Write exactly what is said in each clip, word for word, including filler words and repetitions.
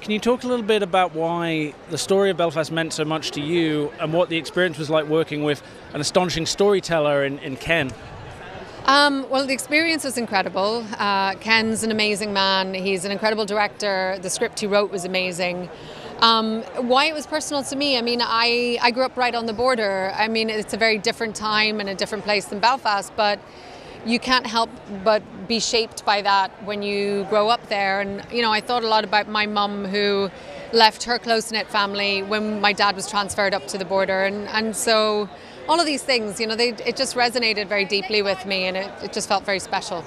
Can you talk a little bit about why the story of Belfast meant so much to you and what the experience was like working with an astonishing storyteller in, in Ken? Um, well, the experience was incredible. Uh, Ken's an amazing man. He's an incredible director. The script he wrote was amazing. Um, why it was personal to me, I mean, I, I grew up right on the border. I mean, it's a very different time and a different place than Belfast, but you can't help but be shaped by that when you grow up there. And, you know, I thought a lot about my mum who left her close-knit family when my dad was transferred up to the border. And, and so all of these things, you know, they, it just resonated very deeply with me, and it, it just felt very special.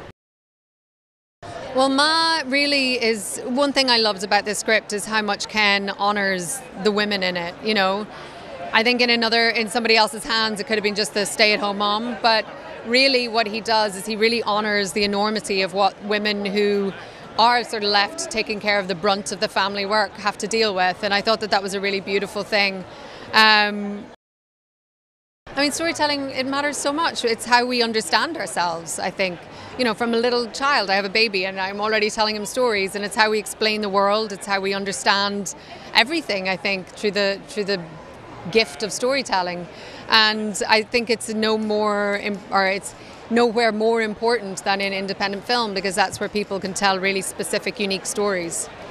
Well, Ma really is, one thing I loved about this script is how much Ken honours the women in it, you know. I think in another, in somebody else's hands, it could have been just the stay-at-home mom, but really what he does is he really honours the enormity of what women who are sort of left taking care of the brunt of the family work have to deal with, and I thought that that was a really beautiful thing. Um, I mean, storytelling, it matters so much. It's how we understand ourselves, I think. You know, from a little child, I have a baby and I'm already telling him stories, and it's how we explain the world, it's how we understand everything, I think, through the through the gift of storytelling. And I think it's no more, or it's nowhere more important than in independent film, because that's where people can tell really specific, unique stories.